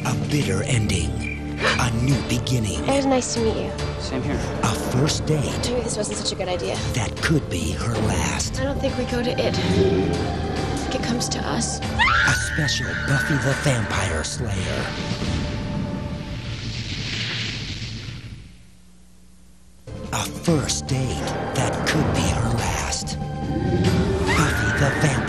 A bitter ending. A new beginning. It was nice to meet you. Same here. A first date Maybe this wasn't such a good idea. that could be her last. I don't think we go to it. I think it comes to us. A special Buffy the Vampire Slayer. A first date that could be her last. Buffy the Vampire